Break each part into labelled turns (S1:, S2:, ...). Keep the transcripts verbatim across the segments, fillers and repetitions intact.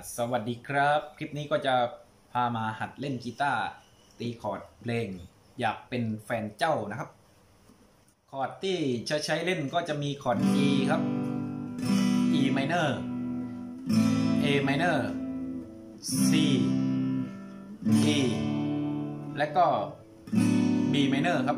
S1: สวัสดีครับคลิปนี้ก็จะพามาหัดเล่นกีตาร์ตีคอร์ดเพลงอยากเป็นแฟนเจ้านะครับคอร์ดที่จะใช้เล่นก็จะมีคอร์ด G ครับ E minor A minor C E และก็ B minor ครับ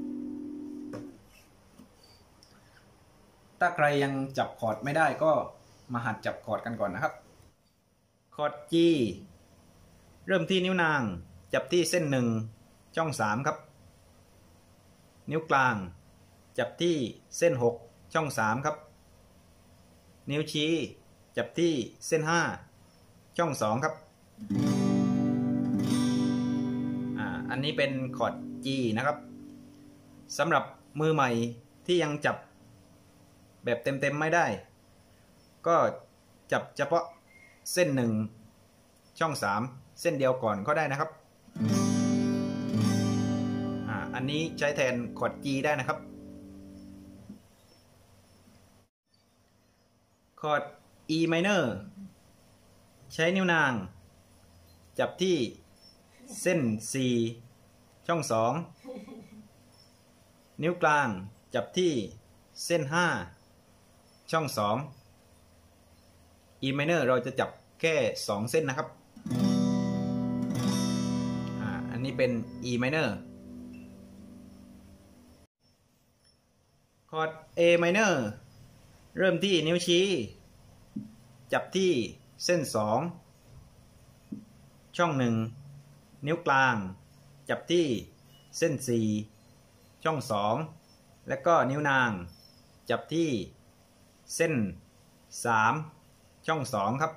S1: ถ้าใครยังจับคอร์ดไม่ได้ก็มาหัดจับคอร์ดกันก่อนนะครับคอร์ด G เริ่มที่นิ้วนางจับที่เส้นหนึ่งช่องสามครับนิ้วกลางจับที่เส้นหกช่องสามครับนิ้วชี้จับที่เส้นห้าช่องสองครับอ่าอันนี้เป็นคอร์ด G นะครับสำหรับมือใหม่ที่ยังจับแบบเต็มๆไม่ได้ก็จับเฉพาะเส้นหนึ่งช่องสามเส้นเดียวก่อนก็ได้นะครับอ่าอันนี้ใช้แทนคอร์ด G ได้นะครับคอร์ด E minor ใช้นิ้วนางจับที่เส้นสี่ช่องสองนิ้วกลางจับที่เส้นห้าช่องสอง E minor เราจะจับแค่สองเส้นนะครับอ่าอันนี้เป็น E minor คอร์ด A minor เริ่มที่นิ้วชี้จับที่เส้นสองช่องหนึ่งนิ้วกลางจับที่เส้นสี่ช่องสองและก็นิ้วนางจับที่เส้นสามช่องสองครับ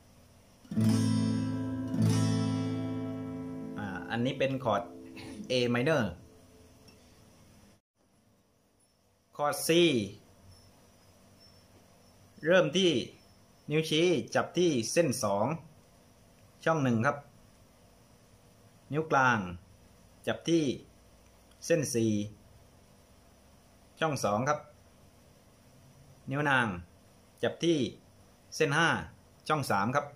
S1: อ่าอันนี้เป็นคอร์ด A minor คอร์ด C เริ่มที่นิ้วชี้จับที่เส้นสองช่องหนึ่งครับนิ้วกลางจับที่เส้นสี่ช่องสองครับนิ้วนางจับที่เส้นห้าช่องสามครับ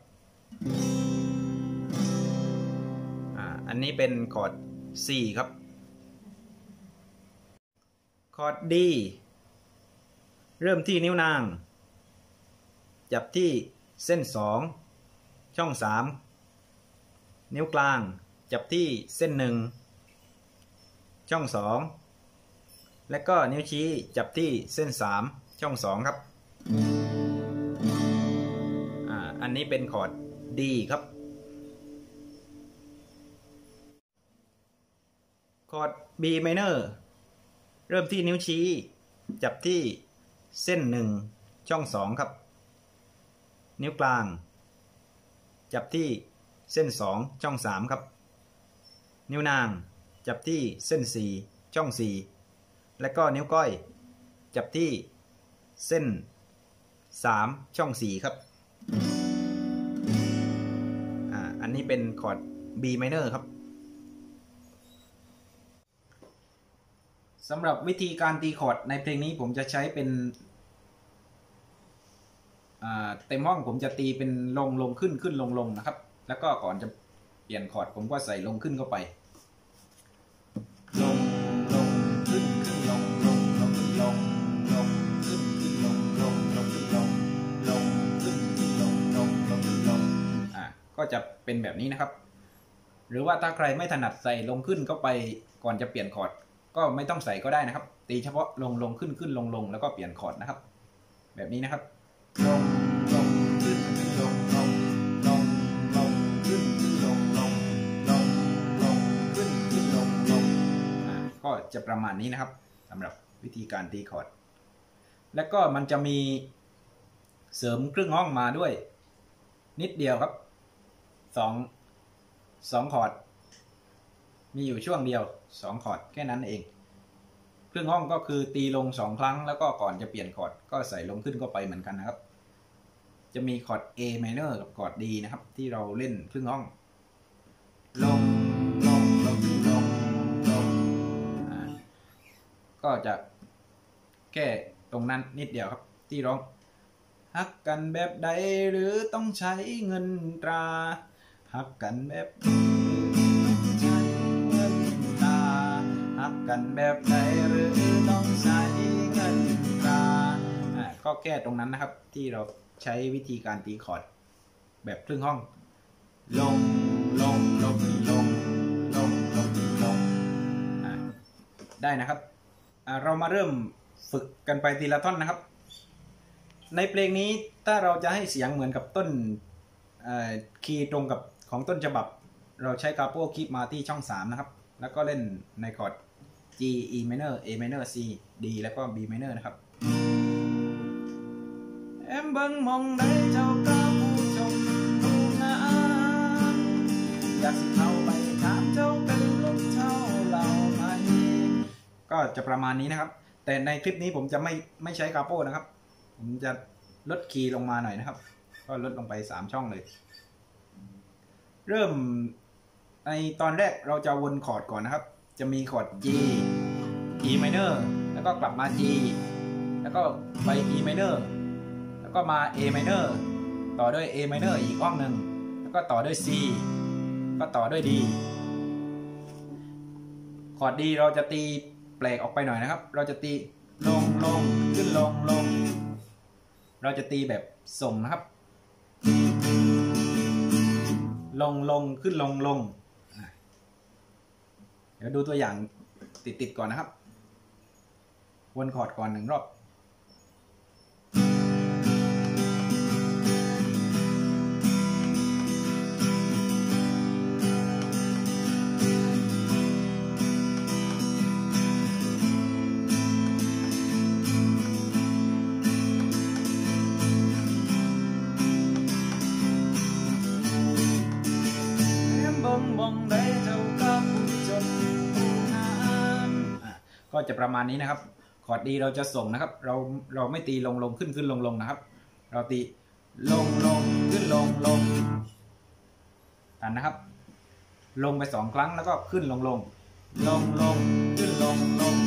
S1: อ่าอันนี้เป็นคอร์ด C ครับคอร์ด D เริ่มที่นิ้วนางจับที่เส้นสองช่องสามนิ้วกลางจับที่เส้นหนึ่งช่องสองและก็นิ้วชี้จับที่เส้นสามช่องสองครับอ่าอันนี้เป็นคอร์ด D ครับคอร์ด B minor เริ่มที่นิ้วชี้จับที่เส้นหนึ่งช่องสองครับนิ้วกลางจับที่เส้นสองช่องสามครับนิ้วนางจับที่เส้นสี่ช่องสี่และก็นิ้วก้อยจับที่เส้นสามช่องสี่ครับอ่าอันนี้เป็นคอร์ด B minor ครับสำหรับวิธีการตีคอร์ดในเพลงนี้ผมจะใช้เป็นเต็มห้องผมจะตีเป็นลงลงขึ้นขึ้นลงลงนะครับแล้วก็ก่อนจะเปลี่ยนคอร์ดผมก็ใส่ลงขึ้นเข้าไปลงลงขึ้นขึ้นลงลงลงขึ้นลงลงขึ้นขึ้นลงลงลงขึ้นลงลงขึ้นขึ้นลงลงลงขึ้นลงอ่ะก็จะเป็นแบบนี้นะครับหรือว่าถ้าใครไม่ถนัดใส่ลงขึ้นเข้าไปก่อนจะเปลี่ยนคอร์ดก็ไม่ต้องใส่ก็ได้นะครับตีเฉพาะลงลงขึ้นขึ้นลงลงแล้วก็เปลี่ยนคอร์ดนะครับแบบนี้นะครับลงลงขึ้นขึ้นลงลงลงลงขึ้นขึ้นลงลงลงลงขึ้นขึ้นลงลงอ่าก็จะประมาณนี้นะครับสำหรับวิธีการตีคอร์ดแล้วก็มันจะมีเสริมครึ่งห้องมาด้วยนิดเดียวครับสองสองคอร์ดมีอยู่ช่วงเดียวสองคอร์ดแค่นั้นเองครึ่งห้องก็คือตีลงสองครั้งแล้วก็ก่อนจะเปลี่ยนคอร์ดก็ใส่ลงขึ้นเข้าไปเหมือนกันนะครับจะมีคอร์ด A minor กับคอร์ด D นะครับที่เราเล่นครึ่งห้องลงลงลงขึ้นลงลงอ่าก็จะแก้ตรงนั้นนิดเดียวครับที่ร้องฮักกันแบบใดหรือต้องใช้เงินตราฮักกันแบบใช้เงินตราฮักกันแบบใดหรือต้องใช้เงินตราอ่าก็แก้ตรงนั้นนะครับที่เราใช้วิธีการตีคอร์ดแบบครึ่งห้องลงลงลงลงลงลงลงอ่าได้นะครับอ่าเรามาเริ่มฝึกกันไปทีละท่อนนะครับในเพลงนี้ถ้าเราจะให้เสียงเหมือนกับต้นคีย์ตรงกับของต้นฉบับเราใช้กาโปคีย์มาที่ช่องสามนะครับแล้วก็เล่นในคอร์ด G E minor A minor C D แล้วก็ B minor นะครับแอมเบิงมองได้เจ้ากาผู้ชมผู้งามอยากสิเข้าไปถามเจ้าเป็นลูกเจ้าเราไหมก็จะประมาณนี้นะครับแต่ในคลิปนี้ผมจะไม่ไม่ใช้กาโปนะครับผมจะลดคีย์ลงมาหน่อยนะครับก็ลดลงไปสามช่องเลยเริ่มในตอนแรกเราจะวนคอร์ดก่อนนะครับจะมีคอร์ด G E minor แล้วก็กลับมา G แล้วก็ไป E minor แล้วก็มา A minor ต่อด้วย A minor อีกห้องหนึ่งแล้วก็ต่อด้วย C ก็ต่อด้วย D คอร์ด D เราจะตีแปลกออกไปหน่อยนะครับเราจะตีลงลงขึ้นลงลงเราจะตีแบบส่งนะครับลงลงขึ้นลงลงเดี๋ยวดูตัวอย่างติดติดก่อนนะครับวนคอร์ดก่อนหนึ่งรอบก็จะประมาณนี้นะครับคอร์ดดีเราจะส่งนะครับเราเราไม่ตีลงลงขึ้นขึ้นลงลงนะครับเราตีลงลงขึ้นลงลงตันนะครับลงไปสองครั้งแล้วก็ขึ้นลงลงลงลงขึ้นลงลง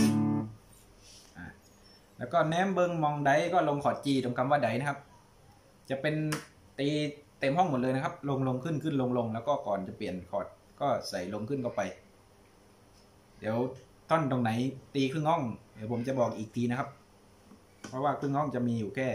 S1: แล้วก็แนมเบิงมองไดก็ลงคอร์ดจีตรงคำว่าไดนะครับจะเป็นตีเต็มห้องหมดเลยนะครับลงลงขึ้นขึ้นลงลงแล้วก็ก่อนจะเปลี่ยนคอร์ดก็ใส่ลงขึ้นเข้าไปเดี๋ยวท่อนตรงไหนตีครึ่งห้องเดี๋ยวผมจะบอกอีกทีนะครับเพราะว่าครึ่งห้องจะมีอยู่แค่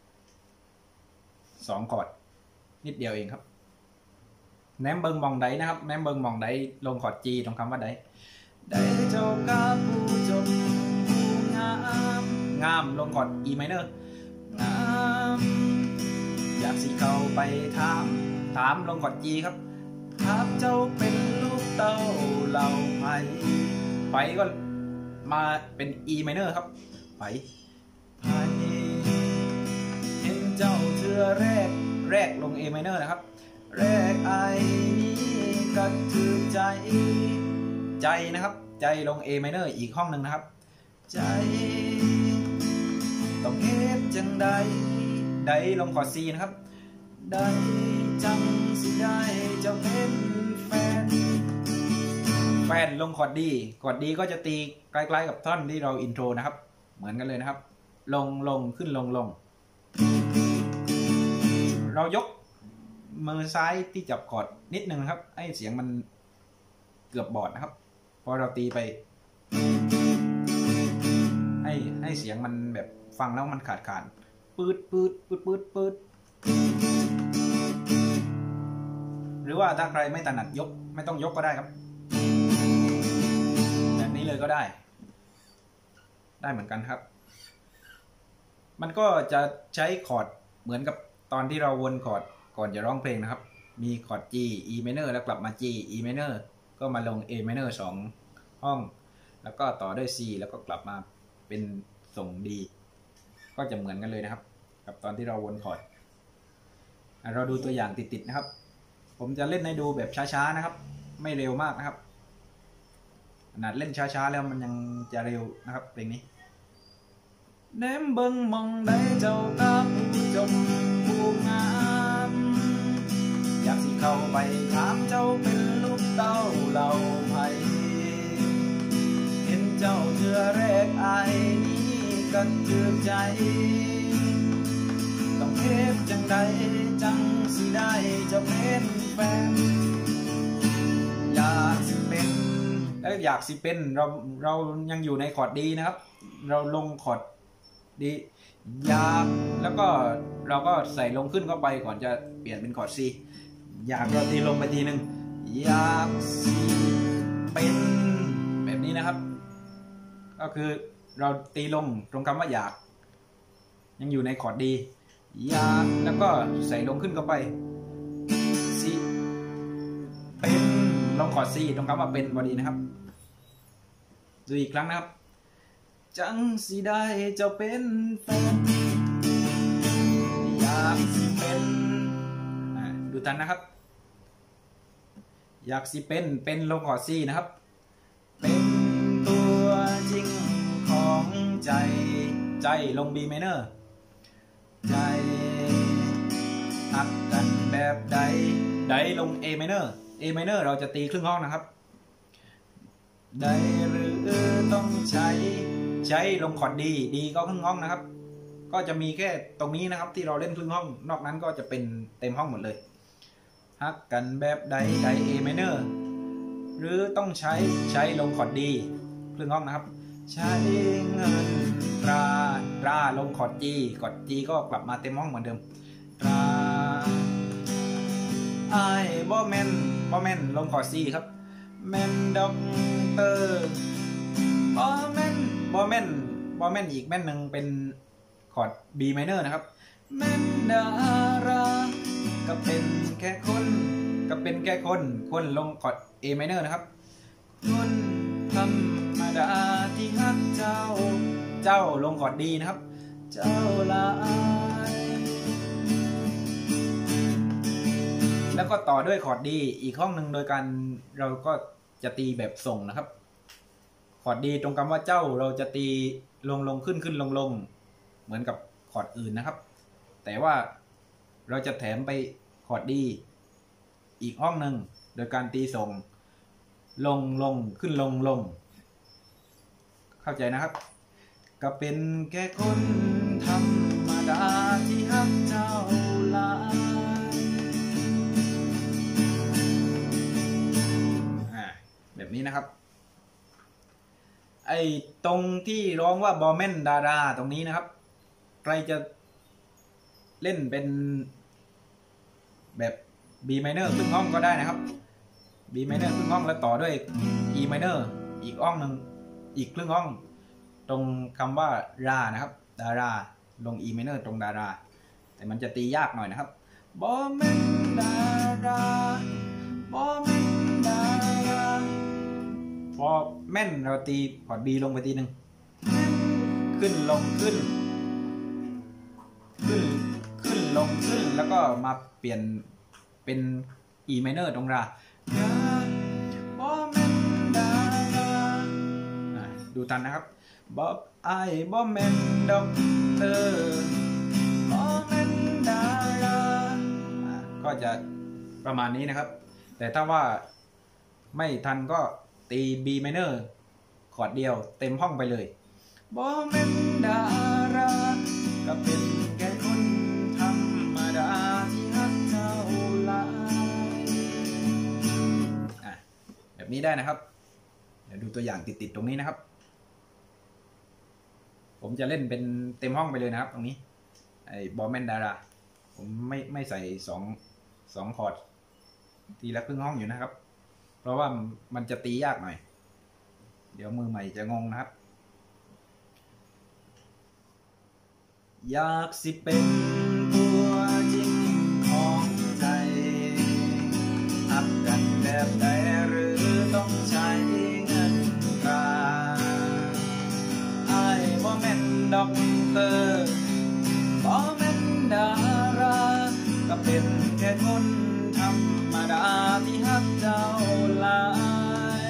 S1: สองคอร์ดนิดเดียวเองครับแนมเบิงมองไดนะครับแนมเบิงมองไดลงคอร์ด G ตรงคำว่าไดไดเจ้ากาผู้จบผู้งามงามลงคอร์ด E minor งามอยากสิเข้าไปถามถามลงคอร์ด G ครับถามเจ้าเป็นลูกเต้าเราไผไปก็มาเป็น E minor ครับไปไปเห็นเจ้าเธอแรกแรกลง A minor นะครับแรกไอ้นี้ก็ถือใจใจนะครับใจลง A minor อีกห้องหนึ่งนะครับใจต้องเฮ็ดจังใดใดลงคอร์ด C นะครับได้จังสิได้เจ้าเป็นแฟนแฟนลงคอร์ดดีคอร์ดดีก็จะตีใกล้ๆกับท่อนที่เราอินโทรนะครับเหมือนกันเลยนะครับลงลงขึ้นลงลงเรายกมือซ้ายที่จับคอร์ดนิดนึงนะครับให้เสียงมันเกือบบอดนะครับพอเราตีไปให้ให้เสียงมันแบบฟังแล้วมันขาดขาดปืดปืดปืดปืดปืดหรือว่าถ้าใครไม่ถนัดยกไม่ต้องยกก็ได้ครับแบบนี้เลยก็ได้ได้เหมือนกันครับมันก็จะใช้คอร์ดเหมือนกับตอนที่เราวนคอร์ดก่อนจะร้องเพลงนะครับมีคอร์ด G E minor แล้วกลับมา G E minor ก็มาลง A minor สองห้องแล้วก็ต่อด้วย C แล้วก็กลับมาเป็นส่ง D ก็จะเหมือนกันเลยนะครับกับตอนที่เราวนคอร์ดเราดูตัวอย่างติดๆนะครับผมจะเล่นให้ดูแบบช้าๆนะครับไม่เร็วมากนะครับขนาดเล่นช้าๆแล้วมันยังจะเร็วนะครับเพลงนี้แนมเบิงมองได้เจ้ากับจมผู้งามอยากสิเข้าไปถามเจ้าเป็นลูกเต้าเราไผเห็นเจ้าเธอแรกไอ้นี้ก็ถือใจต้องเฮ็ตุจังใดจังสิได้จะเป็นแฟนอยากสิเป็นแล้วอยากสิเป็นเราเรายังอยู่ในคอร์ดดีนะครับเราลงคอร์ดดีอยากแล้วก็เราก็ใส่ลงขึ้นเข้าไปก่อนจะเปลี่ยนเป็นคอร์ด C อยากเราตีลงไปทีหนึ่งอยากสิเป็นแบบนี้นะครับก็คือเราตีลงตรงคำว่าอยากยังอยู่ในคอร์ดดีอยากแล้วก็ใส่ลงขึ้นเข้าไป C เป็นลงคอร์ด C ตรงคำว่าเป็นพอดีนะครับดูอีกครั้งนะครับจังสิได้เจ้าเป็นแฟนอยากสิเป็นดูทันนะครับอยากสิเป็นเป็นลงคอร์ด C นะครับเป็นตัวจริงของใจใจลง B minor ใจหักกันแบบใดใดลง A minor A minor เราจะตีครึ่งห้องนะครับใดหรือต้องใช้ใช้ลงคอร์ดดีดีก็ครึ่งห้องนะครับก็จะมีแค่ตรงนี้นะครับที่เราเล่นครึ่งห้องนอกนั้นก็จะเป็นเต็มห้องหมดเลยฮักกันแบบใดใด A minor หรือต้องใช้ใช้ลงคอร์ดดีครึ่งห้องนะครับใช้เงินตราตราลงคอร์ด G คอร์ด G ก็กลับมาเต็มห้องเหมือนเดิมตราไอ้บอแมนบอแมนลงคอร์ด C ครับแมนด็อกเตอร์บอแมนบอแมนบอแมนอีกแมนหนึ่งเป็นคอร์ด B minor นะครับแมนดาราก็เป็นแค่คนก็เป็นแค่คนคนลงคอร์ด A minor นะครับคนธรรมดาที่ฮักเจ้าเจ้าลงคอร์ดดีนะครับเจ้าลายแล้วก็ต่อด้วยคอร์ดดีอีกห้องหนึ่งโดยการเราก็จะตีแบบส่งนะครับคอร์ดดีตรงคำว่าเจ้าเราจะตีลงลงขึ้นขึ้นลงลงเหมือนกับคอร์ดอื่นนะครับแต่ว่าเราจะแถมไปคอร์ดดีอีกห้องหนึ่งโดยการตีส่งลงลงขึ้นลงลงเข้าใจนะครับก็เป็นแค่คนธรรมดาที่ฮักเจ้าลายแบบนี้นะครับไอ้ตรงที่ร้องว่าบอแมนดาราตรงนี้นะครับใครจะเล่นเป็นแบบ B minor ครึ่งห้องก็ได้นะครับ B minor ครึ่งห้องแล้วต่อด้วย E minor อีกห้องหนึ่งอีกครึ่งห้องตรงคำว่ารานะครับดาราลง E minor ตรงดาราแต่มันจะตียากหน่อยนะครับบอแมนดาราบอแมนดาราพอแม่นเราตีคอร์ด B ลงไปทีหนึ่งขึ้นลงขึ้นขึ้นขึ้นลงขึ้นแล้วก็มาเปลี่ยนเป็น E minor ตรงราบอแมนดาราดูทันนะครับบอบไอบอแมนด็อกเตอร์บอแมนดาราก็จะประมาณนี้นะครับแต่ถ้าว่าไม่ทันก็ตี B minor คอร์ดเดียวเต็มห้องไปเลยบอแมนดาราก็เป็นแค่คนธรรมดาที่ฮักเจ้าลายแบบนี้ได้นะครับเดี๋ยวดูตัวอย่างติดๆตรงนี้นะครับผมจะเล่นเป็นเต็มห้องไปเลยนะครับตรงนี้ไอ้บอแมนดาราผมไม่ไม่ใส่สองสองคอร์ดตีละครึ่งห้องอยู่นะครับเพราะว่ามันจะตียากหน่อยเดี๋ยวมือใหม่จะงงนะครับอยากสิเป็นตัวจริงของใจอับกันแบบใดหรือต้องใช้เงินตราไอ้บอแมนด็อกเตอร์บอแมนดาราก็เป็นแค่คนธรรมดาที่ฮักเจ้าลาย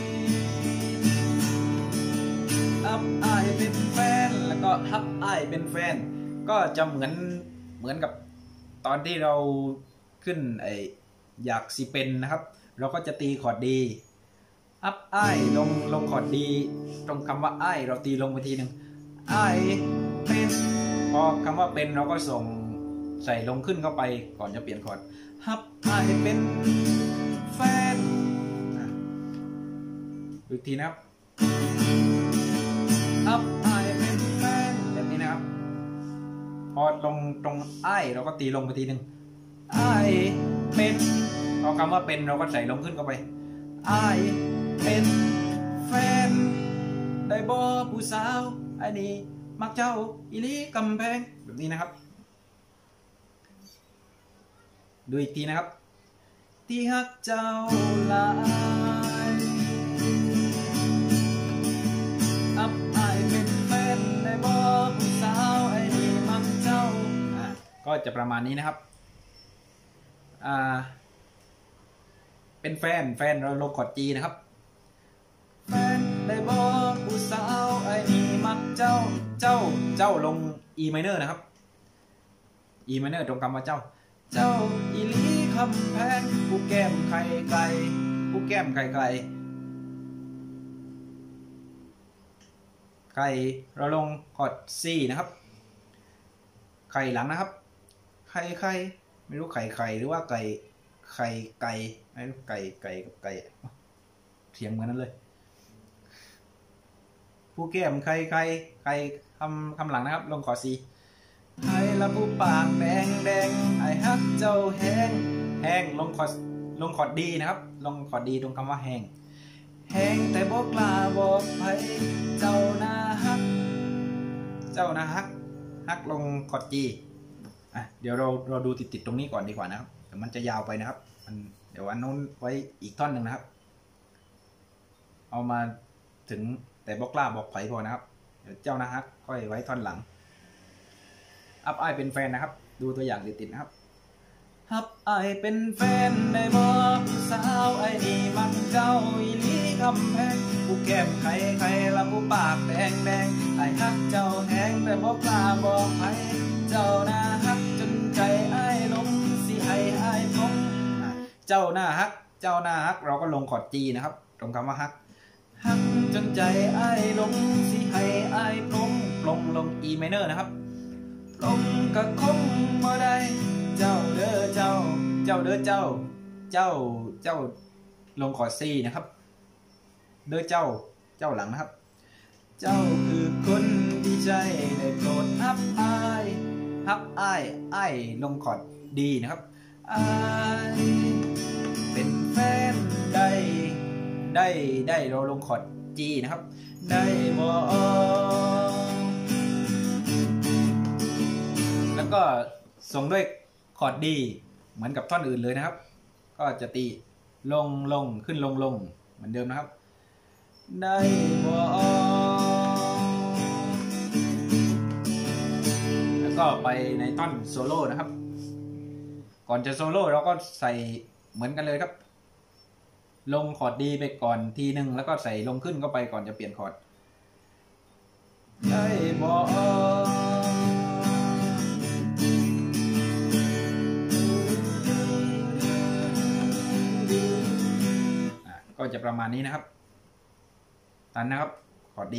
S1: อับอายเป็นแฟนแล้วก็ฮับอายเป็นแฟนก็จะเหมือนเหมือนกับตอนที่เราขึ้นไออยากสิเป็นนะครับเราก็จะตีคอร์ดดีอัพไอลงลงคอร์ดดีตรงคำว่าไอเราตีลงไปทีหนึ่งไอเป็นพอคำว่าเป็นเราก็ส่งใส่ลงขึ้นเข้าไปก่อนจะเปลี่ยนคอร์ดฮับไอเป็นแฟนอีกทีนะครับฮับไอเป็นแฟนแบบนี้นะครับพอลงตรงไอเราก็ตีลงไปทีหนึ่งไอเป็นเอาคำว่าเป็นเราก็ใส่ลงขึ้นเข้าไปไอเป็นแฟนได้บ่ผู้สาวไอ้นี่มักเจ้าอีลีกำแพงแบบนี้นะครับดูอีกทีนะครับที่ฮักเจ้าหลายอับอายเป็นแฟนได้บ่ผู้สาวไอ้นี่มักเจ้าอ่าก็จะประมาณนี้นะครับอ่าเป็นแฟนแฟนเราลงคอร์ด G นะครับแฟนได้บ่ผู้สาวไอ้นี่มักเจ้าเจ้าเจ้าลง E minor นะครับ E minor ตรงคำว่าเจ้าเจ้าอีลีคำแพงผู้แก้มไข่ไก่ผู้แก้มไข่ไก่ไข่เราลงคอร์ด C นะครับไข่หลังนะครับไข่ไข่ไม่รู้ไข่ไข่หรือว่าไก่ไข่ไก่ไม่รู้ไก่ไก่กับไก่เถียงเหมือนนั้นเลยผู้แก้มไข่ไข่ไข่คำคำหลังนะครับลงคอร์ด Cไอ้ละผู้ปากแดงแดงไอ้ฮักเจ้าแห้งแห้งลงคอร์ดลงคอร์ด D นะครับลงคอร์ด D ตรงคำว่าแห้งแห้งแต่บอกกล้าบอกไปเจ้าหน้าฮักเจ้าหน้าฮักฮักลงคอร์ด G อ่ะเดี๋ยวเราเราดูติดติดตรงนี้ก่อนดีกว่านะครับเดี๋ยวมันจะยาวไปนะครับมันเดี๋ยวอันนู้นไว้อีกท่อนหนึ่งนะครับเอามาถึงแต่บอกกล้าบอกไผ่พอนะครับเดี๋ยวเจ้าหน้าฮักค่อยไว้ท่อนหลังฮับไอเป็นแฟนนะครับดูตัวอย่างติดๆนะครับฮับไอเป็นแฟนได้บ่ผู้สาวไอ้นี่มักเจ้าอีลีคำแพงผู้แก้มไข่ไข่ละผู้ปากแดงแดงไอ้ฮักเจ้าแห้งแต่บ่กล้าบอกไผเจ้าหน้าฮักจนใจไอ้ลงสิให้ไอ้พงเจ้าหน้าฮักเจ้าหน้าฮักเราก็ลงคอร์ด G นะครับตรงคำว่าฮักฮักจนใจไอ้ลงสิให้ไอ้พงลงลง E minor นะครับลงกะคงบ่ได้เจ้าเด้อเจ้าเจ้าเด้อเจ้าเจ้าเจ้าลงคอร์ด C นะครับเด้อเจ้าเจ้าหลังนะครับเจ้าคือคนที่ใจได้โปรดฮับอายฮับอายอายลงคอร์ด D นะครับอายเป็นแฟนได้ได้ได้เราลงคอร์ด G นะครับได้บ่แล้วก็ส่งด้วยคอร์ด D เหมือนกับท่อนอื่นเลยนะครับก็จะตีลงลงขึ้นลงลงเหมือนเดิมนะครับได้บ่แล้วก็ไปในท่อนโซโล่นะครับก่อนจะโซโล่เราก็ใส่เหมือนกันเลยครับลงคอร์ด D ไปก่อนทีหนึ่งแล้วก็ใส่ลงขึ้นเข้าไปก่อนจะเปลี่ยนคอร์ดได้บ่ก็จะประมาณนี้นะครับตันนะครับคอร์ด D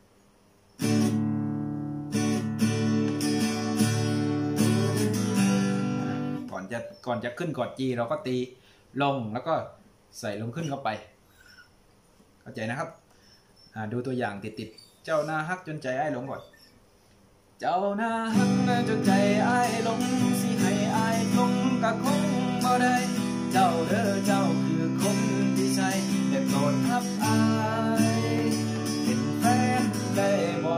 S1: ก่อนจะก่อนจะขึ้นคอร์ด G เราก็ตีลงแล้วก็ใส่ลงขึ้นเข้าไปเข้าใจนะครับดูตัวอย่างติดๆเจ้าหน้าฮักจนใจไอ้ลงก่อนเจ้าหน้าฮักจนใจไอ้ลงสิให้ไอ้ลงกะคงบ่ได้เจ้าเด้อเจ้าคือคนที่ใจได้โปรดฮับอายเป็นแฟนได้บ่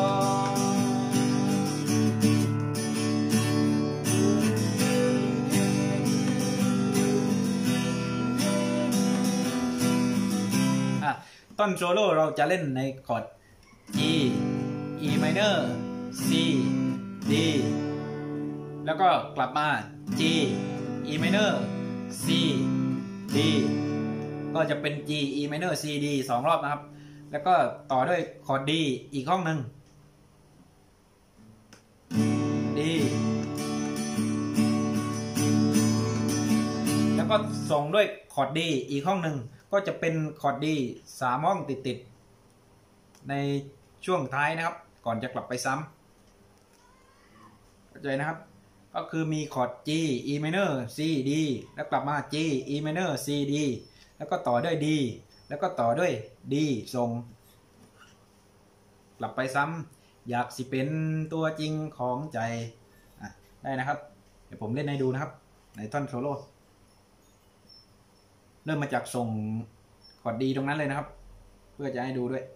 S1: ต้นโซโล่เราจะเล่นในคอร์ด E E minor C D แล้วก็กลับมา G E minor C D ก็จะเป็น G E minor C D สองรอบนะครับแล้วก็ต่อด้วยคอร์ด D อีกห้องหนึ่ง D แล้วก็ส่งด้วยคอร์ด D อีกห้องหนึ่งก็จะเป็นคอร์ด D สามห้องติดๆในช่วงท้ายนะครับก่อนจะกลับไปซ้ำเข้าใจนะครับก็ก็คือมีคอร์ด G E minor C D แล้วกลับมา G E minor C D แล้วก็ต่อด้วย D แล้วก็ต่อด้วย D ส่งกลับไปซ้ำอยากสิเป็นตัวจริงของใจได้นะครับเดี๋ยวผมเล่นให้ดูนะครับในท่อนโซโล่เริ่มมาจากส่งคอร์ด D ตรงนั้นเลยนะครับเพื่อจะให้ดูด้วย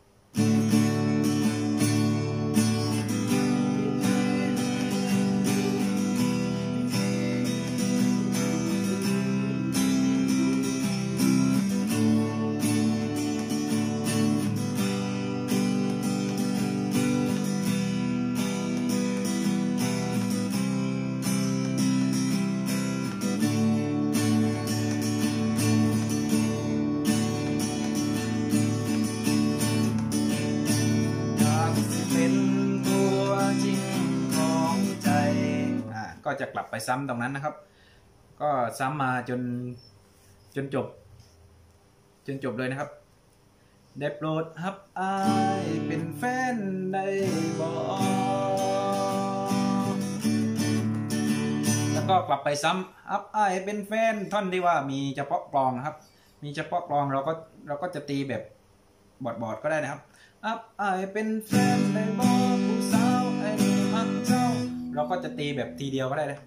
S1: ก็จะกลับไปซ้ำตรงนั้นนะครับก็ซ้ำมาจนจนจบจนจบเลยนะครับได้โปรดฮับอายเป็นแฟนได้บ่แล้วก็กลับไปซ้ำฮับอายเป็นแฟนท่อนที่ว่ามีเฉพาะกลองนะครับมีเฉพาะกลองเราก็เราก็จะตีแบบบอดๆก็ได้นะครับฮับอายเป็นแฟนได้บ่ผู้สาวไอ้นี่มักเจ้าเราก็จะตีแบบทีเดียวก็ได้เลย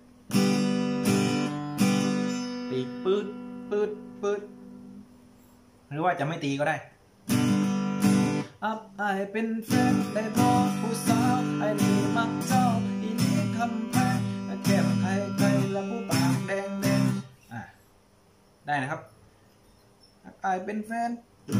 S1: ตีปื๊ดปื๊ดปื๊ดหรือว่าจะไม่ตีก็ได้อับไอเป็นแฟนได้บอกผู้สาวไอ้นี่มักเจ้าอีนี้คำแพงแก้มใครใครและผู้ปากแดงแดงอ่ะได้นะครับอับไอเป็นแฟน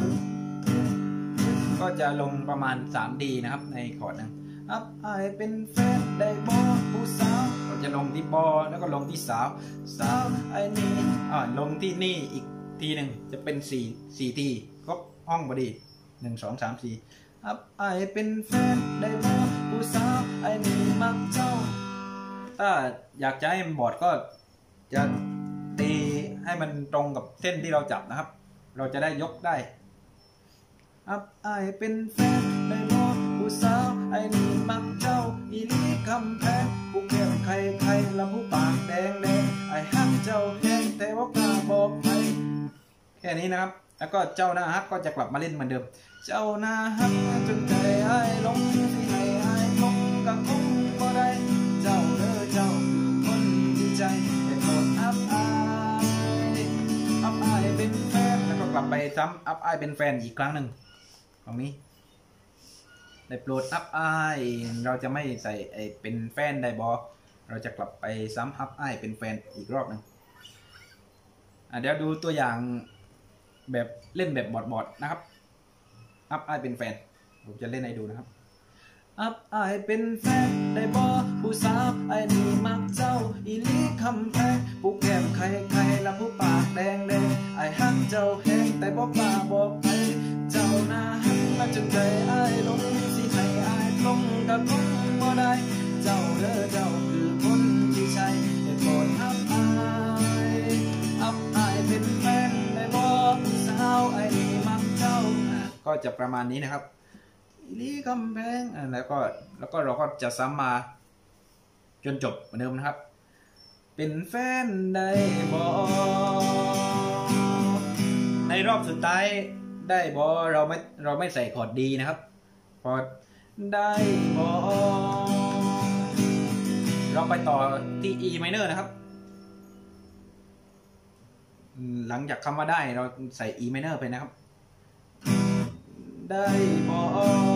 S1: ก็จะลงประมาณ สาม ดี นะครับในคอร์ดนึงอับอายเป็นแฟนได้บ่ผู้สาวก็จะลงที่บอแล้วก็ลงที่สาวสาวไอ้นี่อ่าลงที่นี่อีกทีหนึ่งจะเป็นสี่สี่ทีครบห้องพอดีหนึ่งสองสามสี่อับอายเป็นแฟนได้บ่ผู้สาวไอ้นี่มักเจ้าถ้าอยากจะให้มันบอดก็จะตีให้มันตรงกับเส้นที่เราจับนะครับเราจะได้ยกได้อับอายเป็นแฟนได้บ่ผู้สาวไอ้นี่มักเจ้าอีนี้คำแพงผู้แก้มใครใครและผู้ปากแดงแดงไอ้ฮักเจ้าแห้งแต่ว่ากล้าบอกไปแค่นี้นะครับแล้วก็เจ้าหน้าฮักก็จะกลับมาเล่นเหมือนเดิมเจ้าหน้าฮักจนใจไอ้ลงที่ให้ไอ้ลงกับคงบ่ได้เจ้าเด้อเจ้าคนดีใจแต่โปรดอับอายอับอายเป็นแฟนแล้วก็กลับไปซ้ำอับอายเป็นแฟนอีกครั้งหนึ่งตรงนี้ได้โปรดอัพไอเราจะไม่ใส่ไอเป็นแฟนได้บอเราจะกลับไปซ้ำอัพไอเป็นแฟนอีกรอบหนึ่งเดี๋ยวดูตัวอย่างแบบเล่นแบบบอดๆนะครับอัพไอเป็นแฟนผมจะเล่นให้ดูนะครับอัพไอเป็นแฟนได้บอผู้สาวไอนี่มักเจ้าอีลีคำแพงผู้แก้มใครใครและผู้ปากแดงแดงไอฮักเจ้าแห้งแต่บอกกล้าบอกไปเจ้าหน้าฮักมาจนใจไอลงสิให้ไอลงกับคงบ่ได้เจ้าเด้อเจ้าคือคนที่ใช่ได้โปรดอัพไออัพไอเป็นแฟนได้บอผู้สาวไอนี่มักเจ้าก็จะประมาณนี้นะครับลีกำแพงแล้วก็แล้วก็เราก็จะซ้ำมาจนจบเหมือนเดิมนะครับเป็นแฟนได้บอในรอบสุดท้ายได้บอเราไม่เราไม่ใส่คอร์ดดีนะครับคอร์ดได้บอเราไปต่อที่ E minor นะครับหลังจากคำว่าได้เราใส่ E minor ไปนะครับได้บอ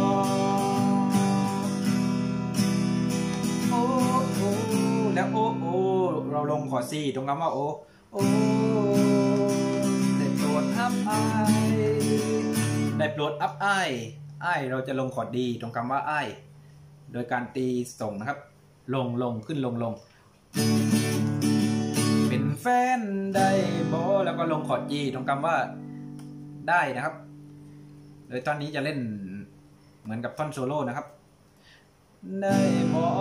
S1: โอ้โอ้แล้วโอ้โอ้เราลงคอร์ด C ตรงคำว่าโอ้โอ้ได้โปรดอัพไอได้โปรดอัพไอไอเราจะลงคอร์ด D ตรงคำว่าไอโดยการตีส่งนะครับลงลงขึ้นลงลงเป็นแฟนได้บอแล้วก็ลงคอร์ด G ตรงคำว่าได้นะครับโดยท่อนนี้จะเล่นเหมือนกับท่อนโซโล่นะครับได้บอ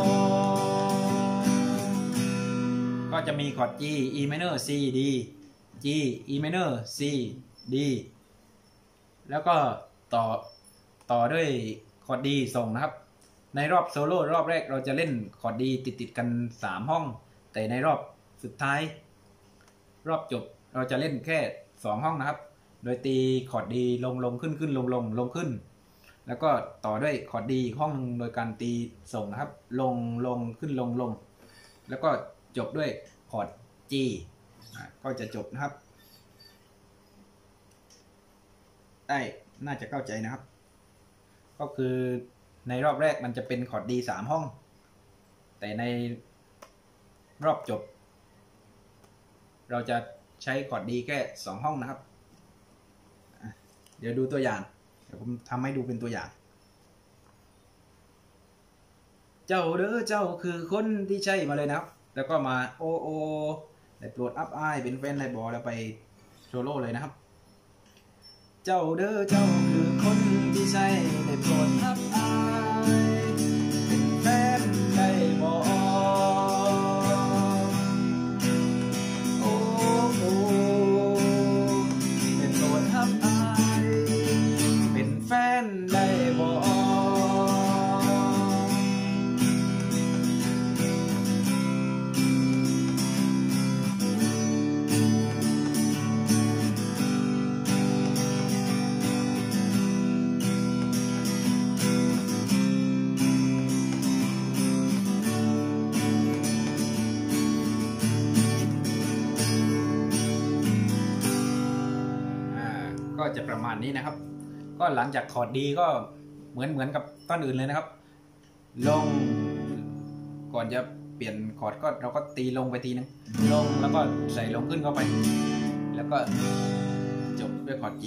S1: ก็จะมีคอร์ด G E minor C D G E minor C D แล้วก็ต่อต่อด้วยคอร์ด D ส่งนะครับในในรอบโซโล่รอบแรกเราจะเล่นคอร์ดดีติดติดกันสามห้องแต่ในรอบสุดท้ายรอบจบเราจะเล่นแค่สองห้องนะครับโดยตีคอร์ดดีลงลงขึ้นขึ้นลงลงลงขึ้นแล้วก็ต่อด้วยคอร์ดดีห้องนึงโดยการตีส่งนะครับลงลงขึ้นลงลงแล้วก็จบด้วยคอร์ด G ก็จะจบนะครับได้น่าจะเข้าใจนะครับก็คือในรอบแรกมันจะเป็นคอร์ดดีสามห้องแต่ในรอบจบเราจะใช้คอร์ดดีแค่สองห้องนะครับเดี๋ยวดูตัวอย่างเดี๋ยวผมทำให้ดูเป็นตัวอย่างเจ้าเด้อเจ้าคือคนที่ใช่มาเลยนะครับแล้วก็มาโอโอได้โปรดอัพไอเป็นแฟนไลบอแล้วไปโซโล่เลยนะครับเจ้าเด้อเจ้าคือคนที่ใช่ได้โปรดอัพไอเป็นแฟนไลบอโอ้โอได้โปรดอัพไอเป็นแฟนไลบอก็จะประมาณนี้นะครับก็หลังจากคอร์ดดีก็เหมือนเหมือนกับต้นอื่นเลยนะครับลงก่อนจะเปลี่ยนคอร์ดก็เราก็ตีลงไปทีนึงลงแล้วก็ใส่ลงขึ้นเข้าไปแล้วก็จบด้วยคอร์ด G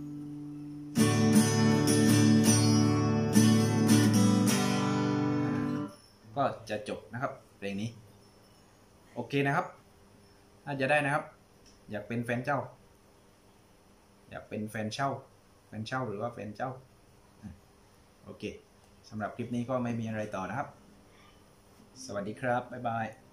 S1: ก็จะจบนะครับเพลงนี้โอเคนะครับน่าจะได้นะครับอยากเป็นแฟนเจ้าอยากเป็นแฟนเช่าแฟนเช่าหรือว่าแฟนเจ้าโอเคสำหรับคลิปนี้ก็ไม่มีอะไรต่อนะครับสวัสดีครับบ๊ายบาย